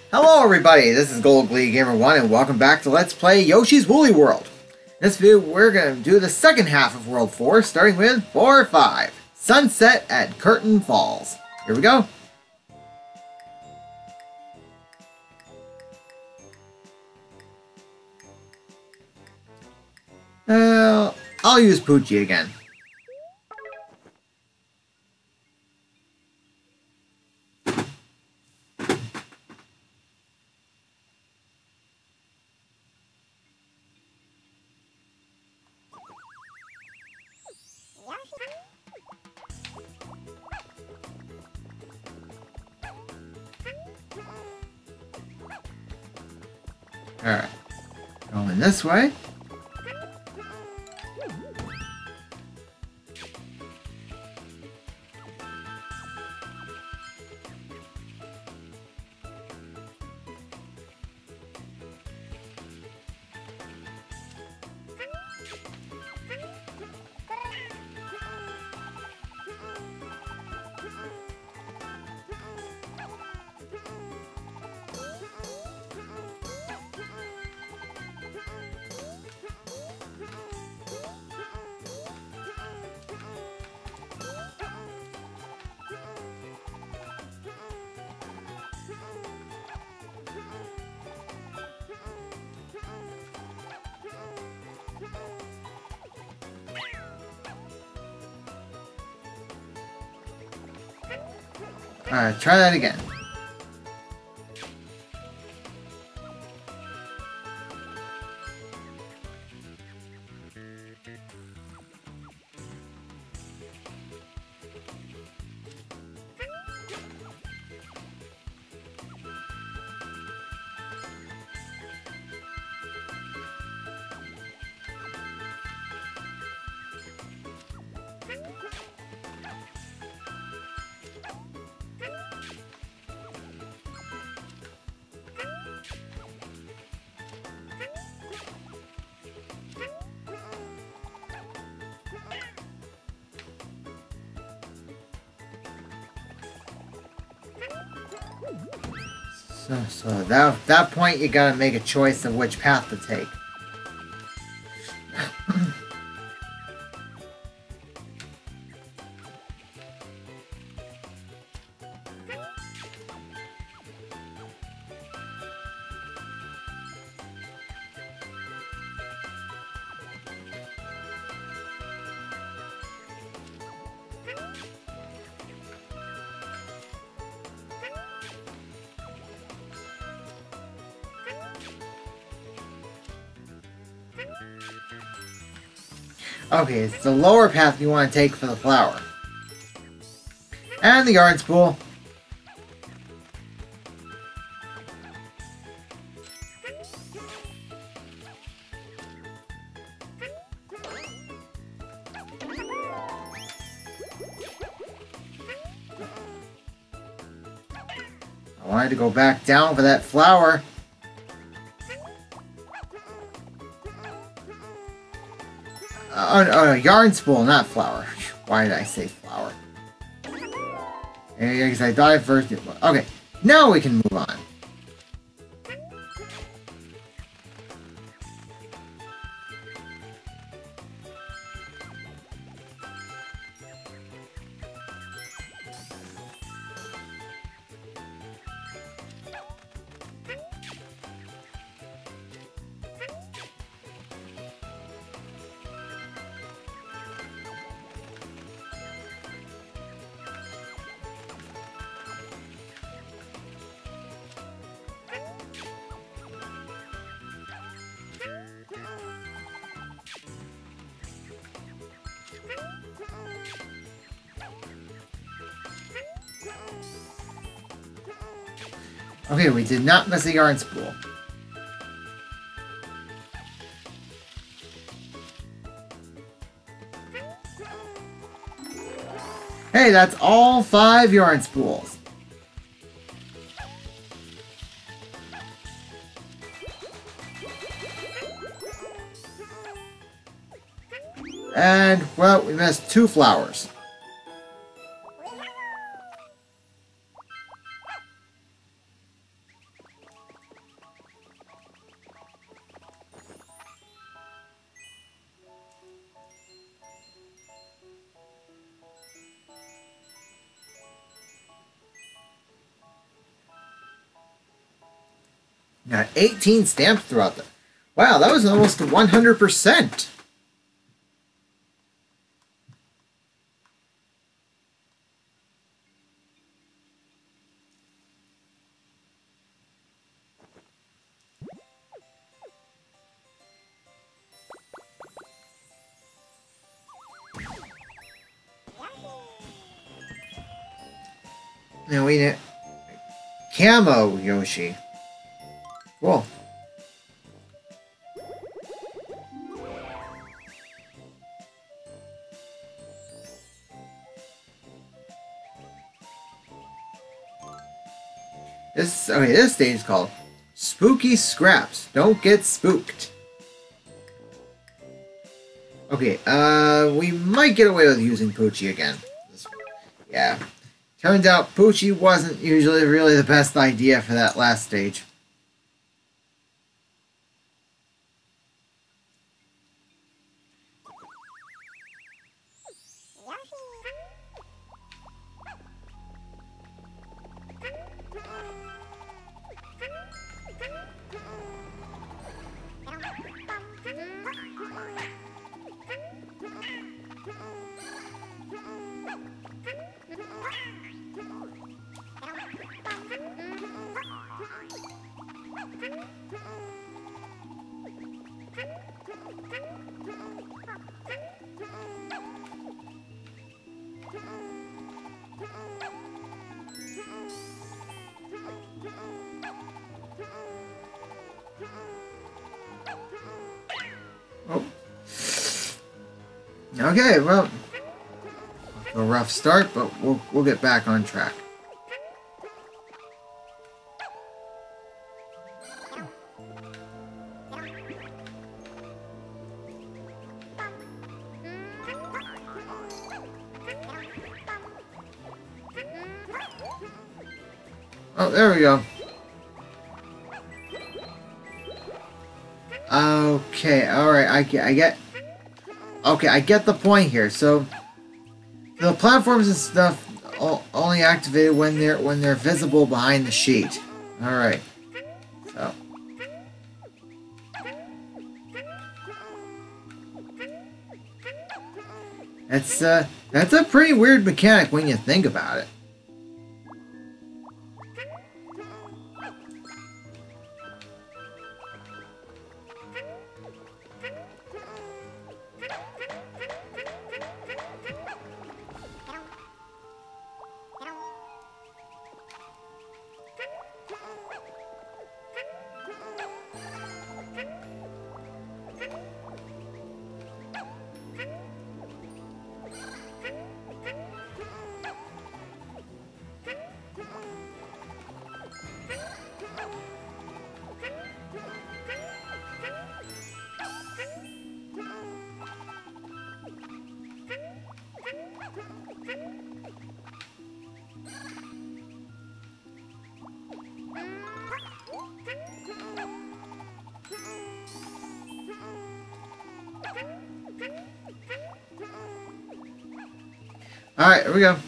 Hello everybody, this is Gold Glee Gamer 1 and welcome back to Let's Play Yoshi's Woolly World. In this video we're going to do the second half of World 4, starting with 4 or 5, Sunset at Curtain Falls. Here we go. I'll use Poochie again. Alright, going this way. Alright, try that again. So at that point, you gotta make a choice of which path to take. Okay, it's the lower path you want to take for the flower. And the yarn spool. I wanted to go back down for that flower. Oh, no, yarn spool, not flower. Why did I say flower? Because I thought I first did. Okay, now we can move on. Okay, we did not miss a yarn spool. Hey, that's all 5 yarn spools. And, well, we missed 2 flowers. Got 18 stamps throughout the... Wow, that was almost 100%. Now we need Camo Yoshi. Cool. This stage is called Spooky Scraps. Don't get spooked. Okay, we might get away with using Poochie again. Yeah. Turns out Poochie wasn't usually really the best idea for that last stage. Oh. Okay, well, a rough start, but we'll get back on track. Oh, there we go. Okay, alright, I get... Okay, I get the point here. So, the platforms and stuff only activated when they're visible behind the sheet. Alright. So... That's a pretty weird mechanic when you think about it. Alright, here we go.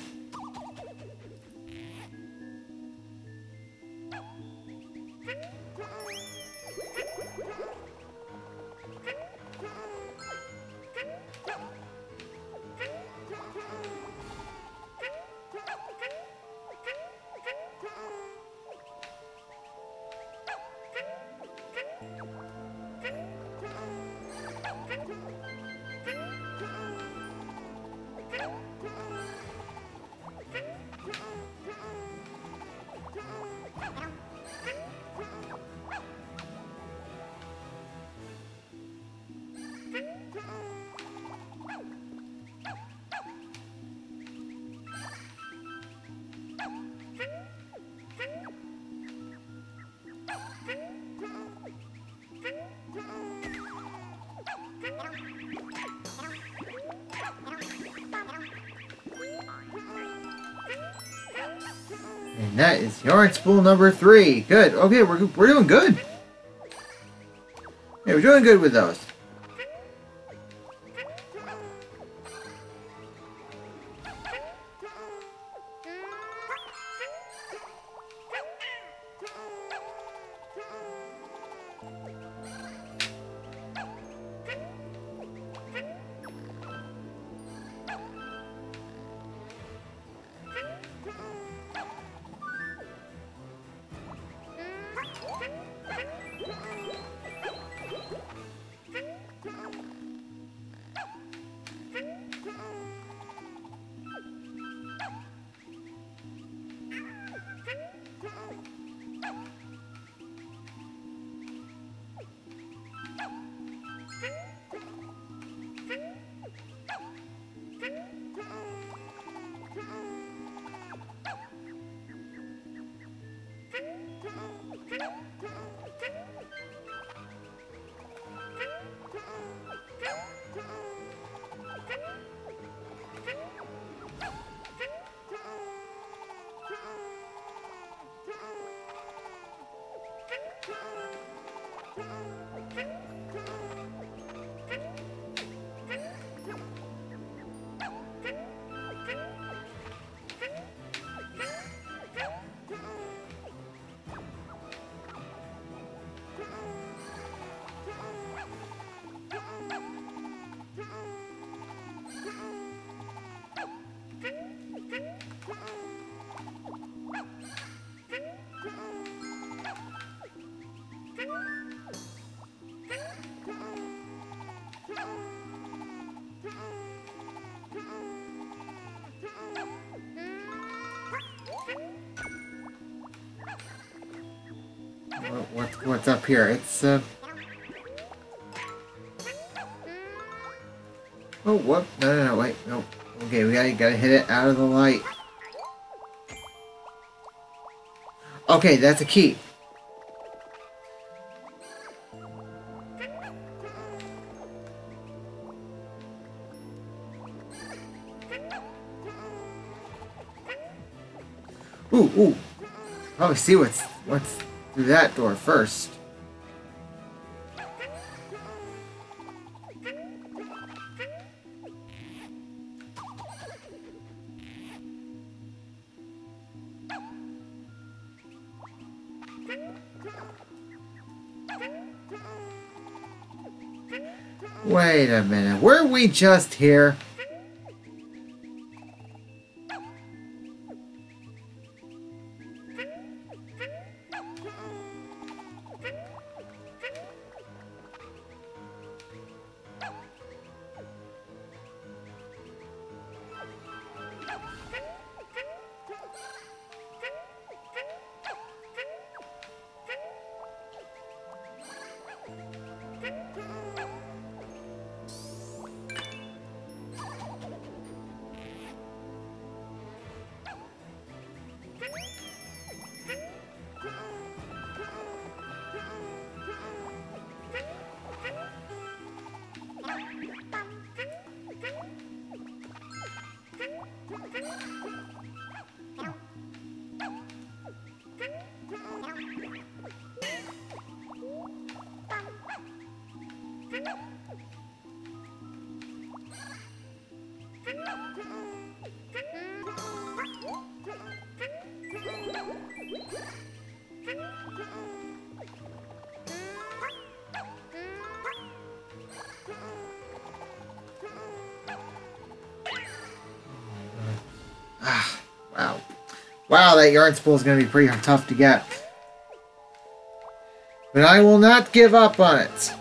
And that is yarn spool number 3. Good. Okay, we're doing good. Yeah, we're doing good with those. What's up here? It's oh, whoop! No, wait, no. Okay, we gotta hit it out of the light. Okay, that's a key. Ooh. Probably see what's through that door first. Wait a minute, were we just here? Wow, that yarn spool is going to be pretty tough to get. But I will not give up on it.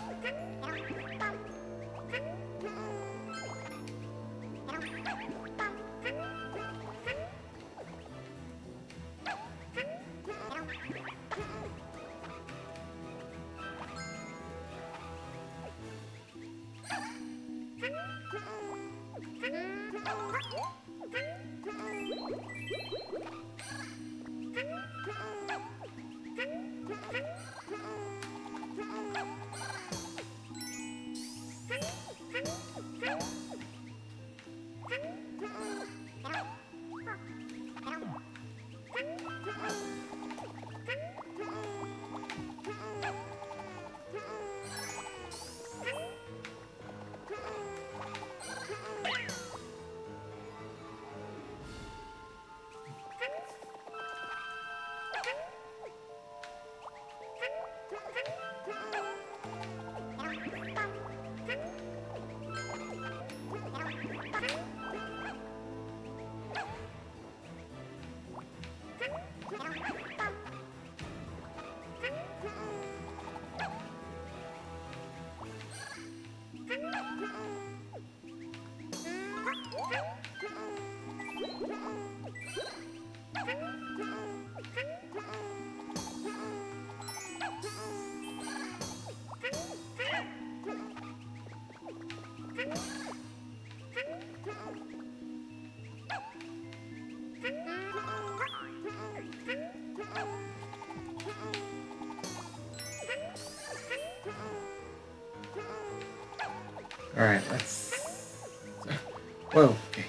Alright, let's... Whoa, okay.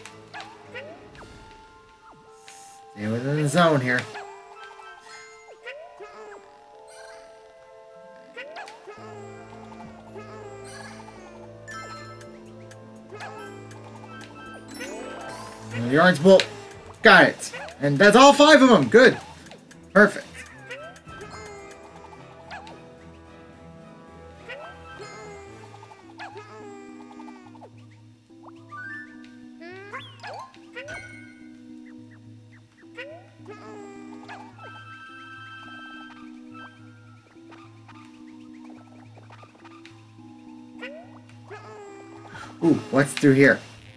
Stay within the zone here. The orange bolt. Got it. And that's all 5 of them. Good. Perfect. Ooh, what's through here?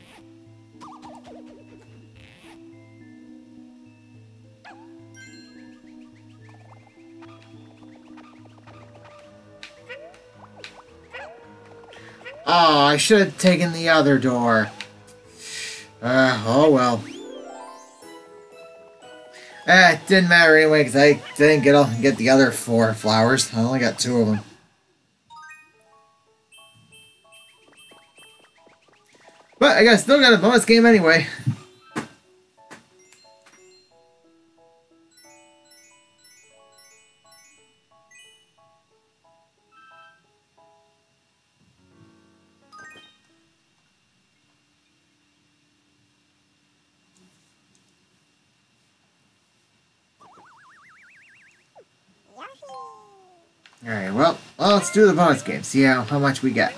Oh, I should have taken the other door. Oh well. It didn't matter anyway, because I didn't get the other 4 flowers. I only got 2 of them. But I still got a bonus game anyway. Alright, well, let's do the bonus game. See how much we get.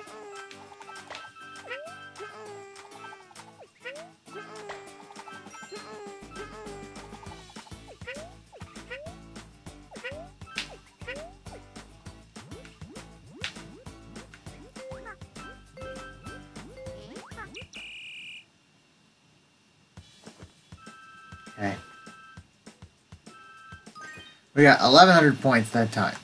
Okay. We got 1,100 points that time.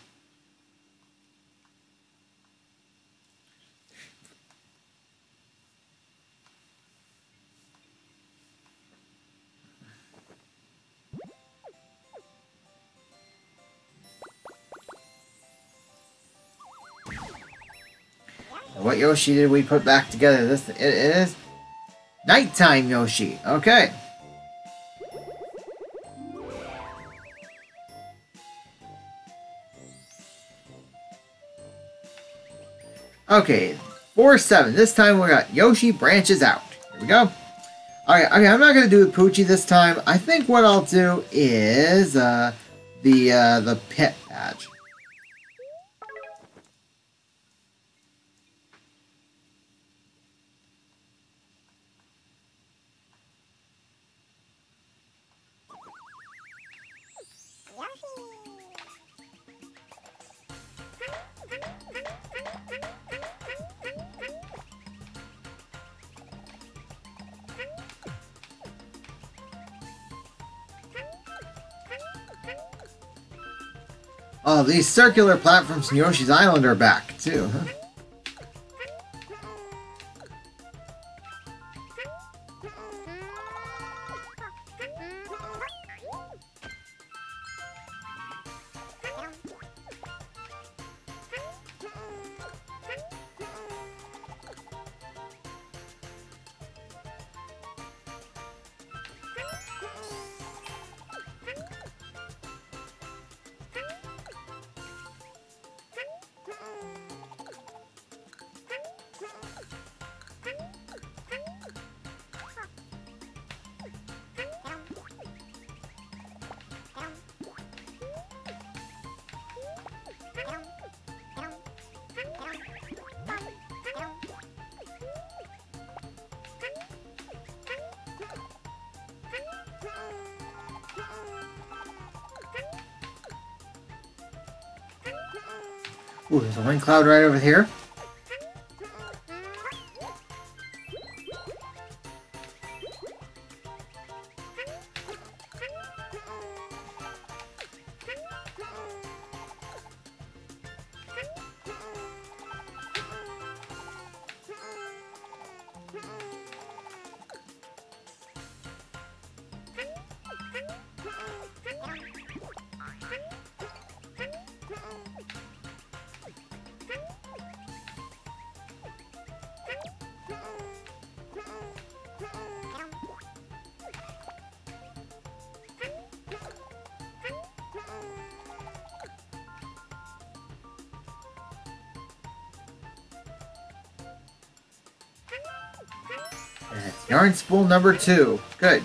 What Yoshi did we put back together? It is nighttime Yoshi. Okay. Okay, 4-7. This time we got Yoshi branches out. Here we go. Alright, okay, I'm not gonna do the Poochie this time. I think what I'll do is the pit badge. Oh, these circular platforms in Yoshi's Island are back, too, huh? Ooh, there's a wind cloud right over here. That's yarn spool number 2. Good.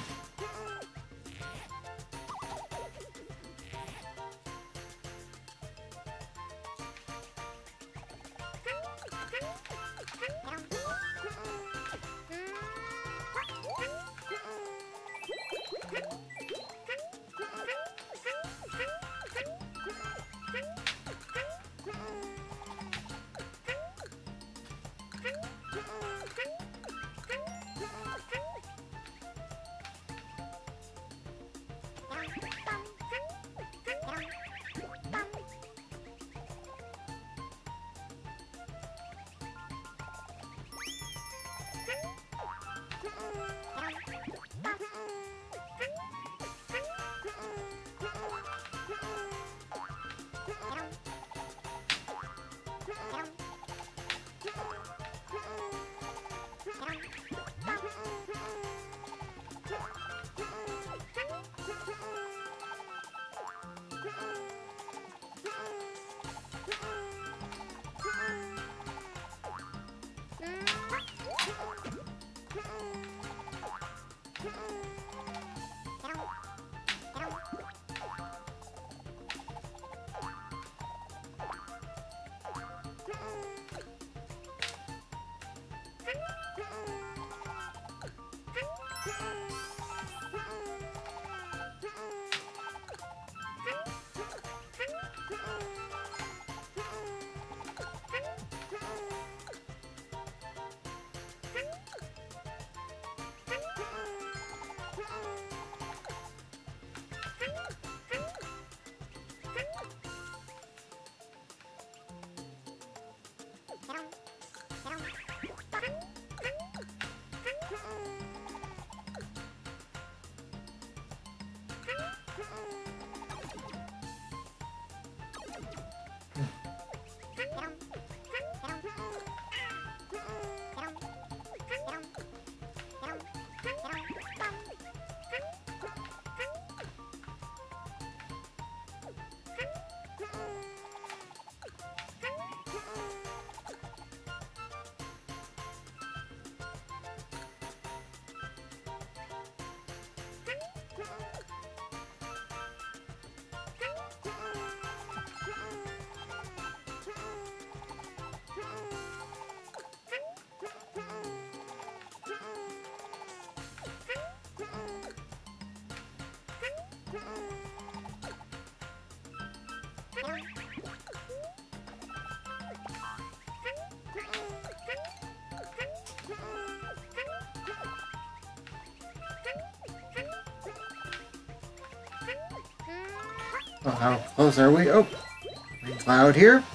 Oh, how close are we? Oh, green cloud here.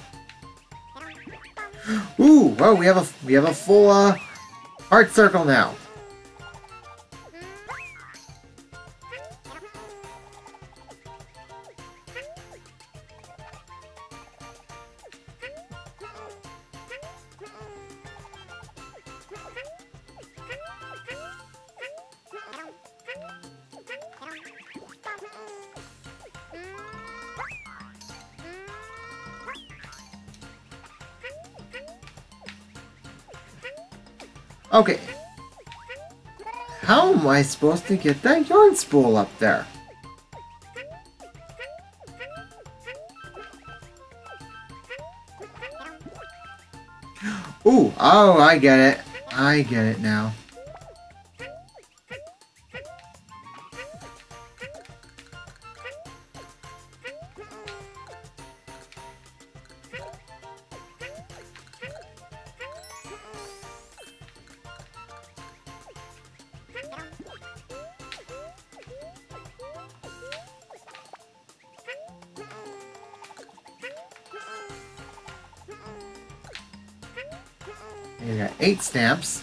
Ooh, whoa, we have a full heart circle now. Okay. How am I supposed to get that yarn spool up there? Ooh, oh, I get it. I get it now. You got 8 stamps.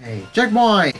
Hey, checkpoint!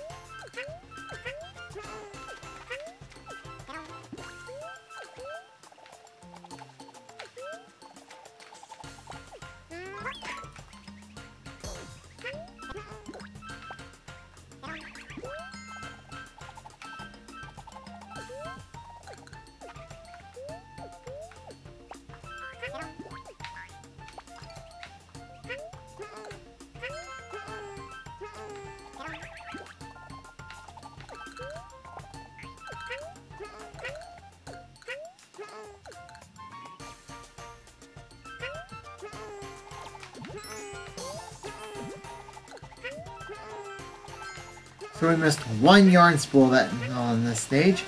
So we missed one yarn spool that on this stage.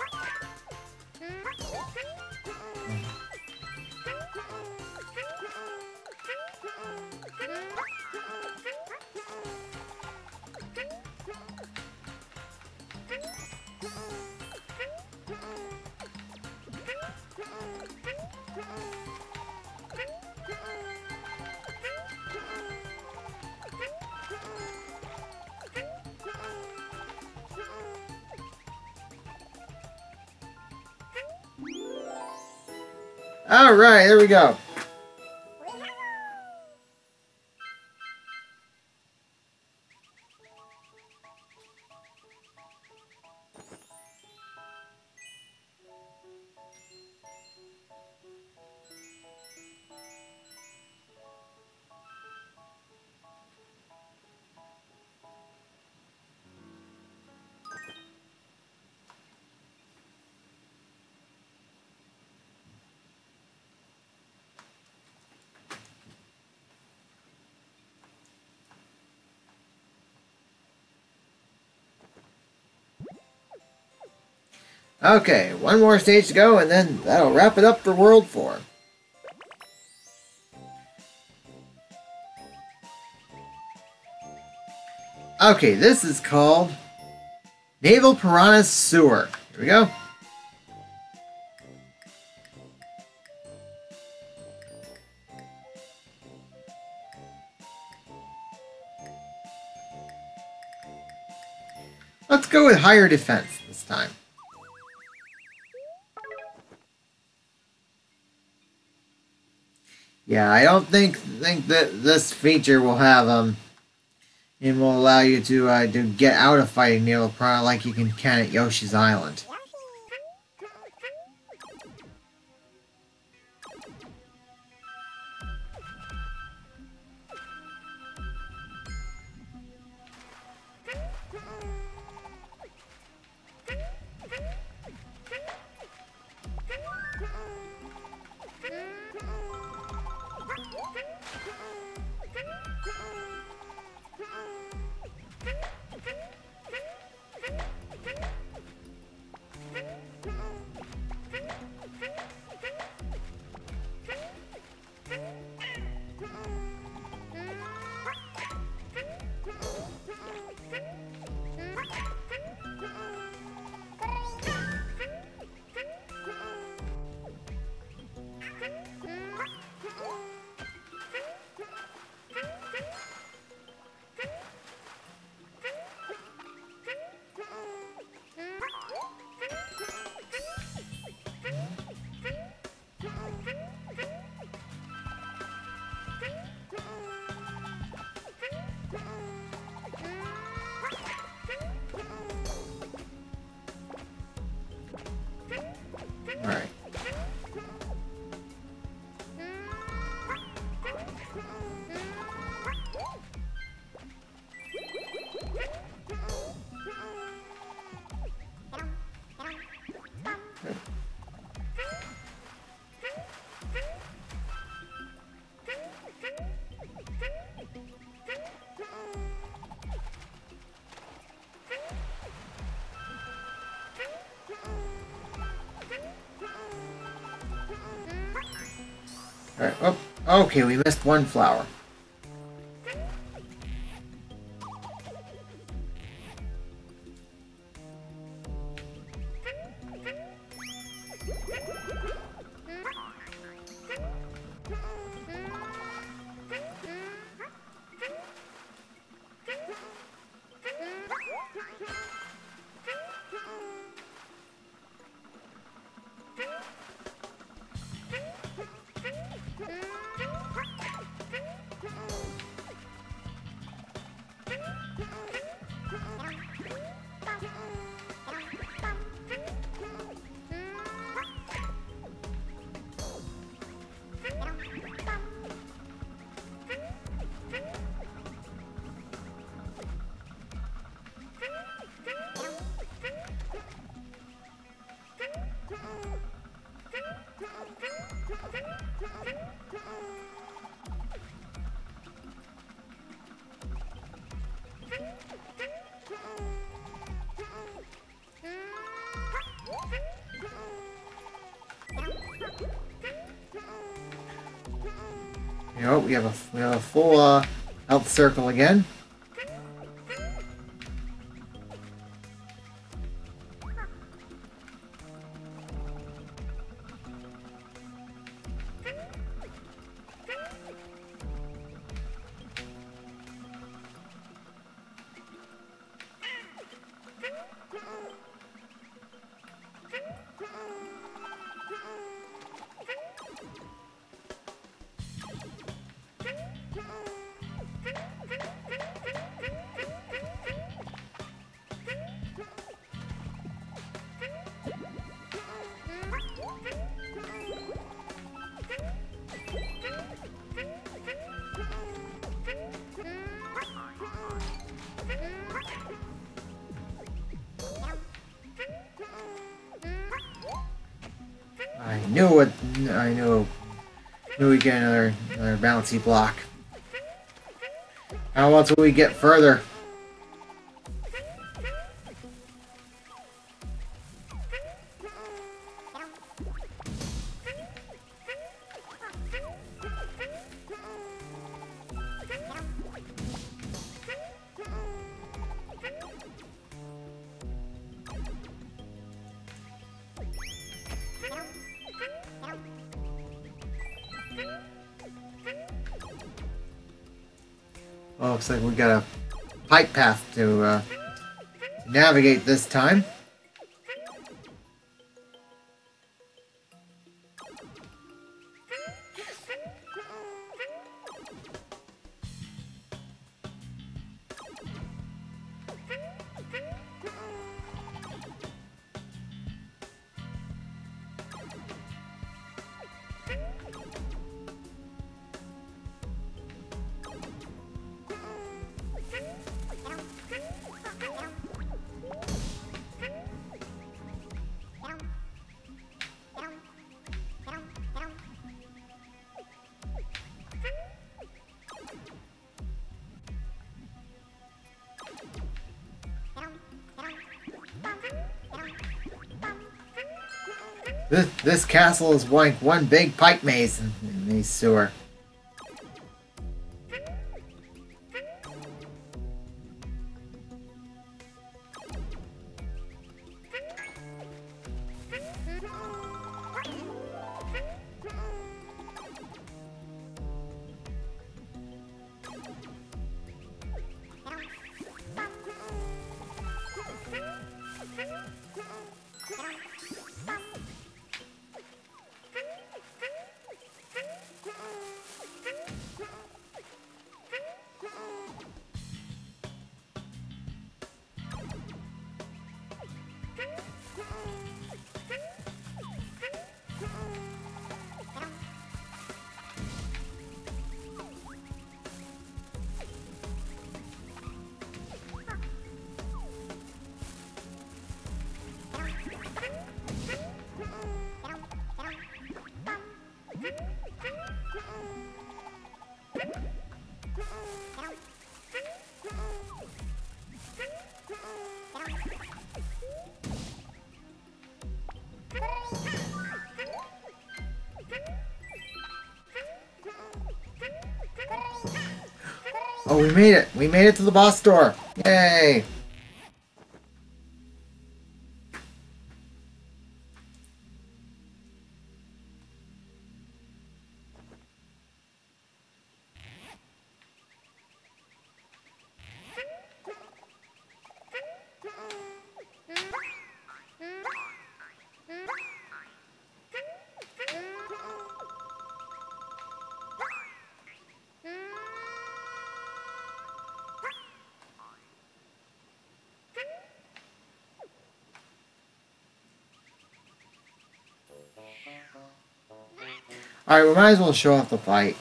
Alright, there we go. Okay, one more stage to go, and then that'll wrap it up for World 4. Okay, this is called Naval Piranha Sewer. Here we go. Let's go with higher defense this time. Yeah, I don't think that this feature will have it will allow you to get out of fighting Naval Piranha like you can at Yoshi's Island. Alright. Alright, oh, okay, we missed one flower. You know, we have a full health circle again. I knew we'd get another bouncy block. How else will we get further? Well, looks like we got a pipe path to navigate this time. This castle is like one big pipe maze in the sewer. Oh, we made it! We made it to the boss door! Yay! Alright, we might as well show off the fight.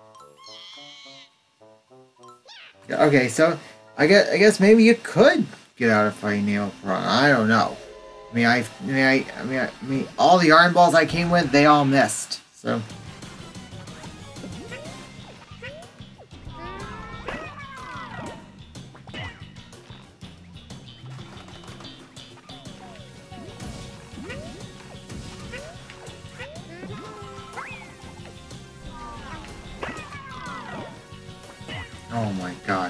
Okay, so I guess maybe you could get out of fighting Nail Prawn. I don't know. I mean, all the iron balls I came with, they all missed. So. Oh my god.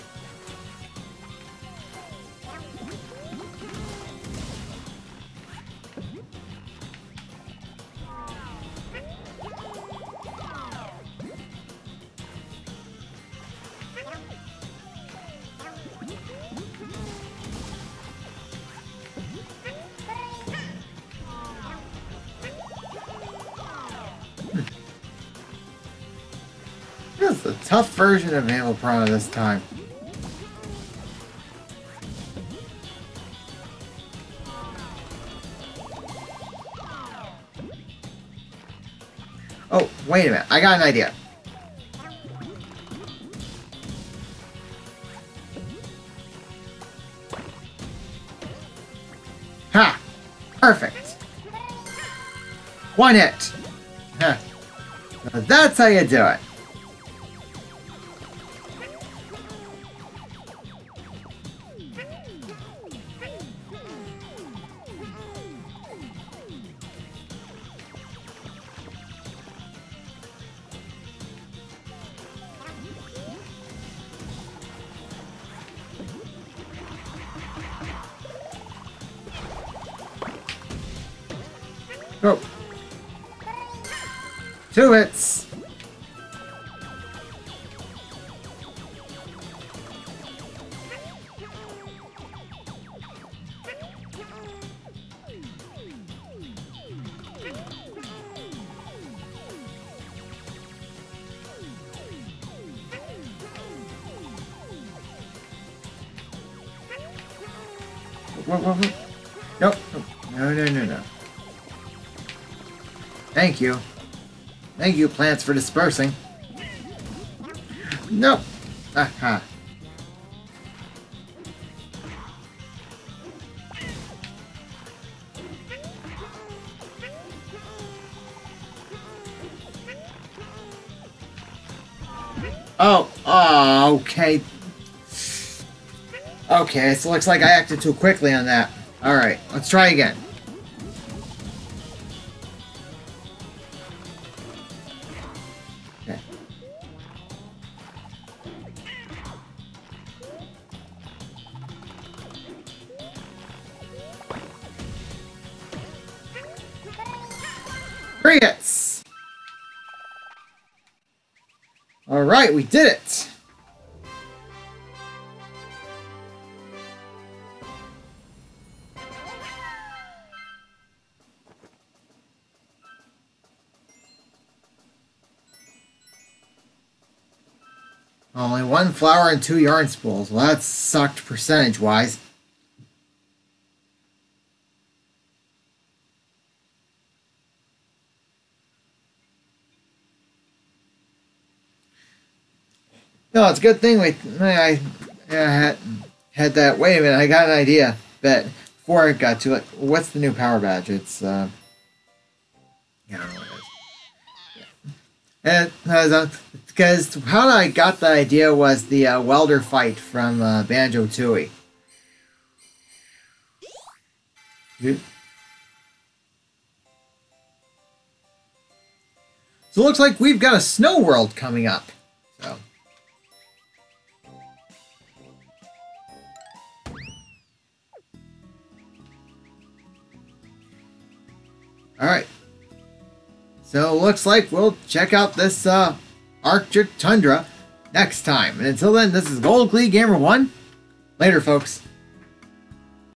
This is a tough version of Naval Piranha this time. Oh, wait a minute. I got an idea. Ha! Perfect. One hit. Huh. So that's how you do it. Go. 2 hits. Whoa. Nope. No. Thank you. Thank you, plants, for dispersing. Nope. Aha. Oh, okay. Okay, so it looks like I acted too quickly on that. Alright, let's try again. Okay. Three hits! Alright, we did it! Only 1 flower and 2 yarn spools. Well, that sucked percentage-wise. No, it's a good thing I had that. Wait a minute, I got an idea. But before I got to it, what's the new power badge? It's, yeah, I don't know what it is. And, because how I got the idea was the welder fight from Banjo-Tooie. So it looks like we've got a snow world coming up. So. Alright. So it looks like we'll check out this Arctic Tundra next time. And until then, this is Gold Glee Gamer 1. Later, folks.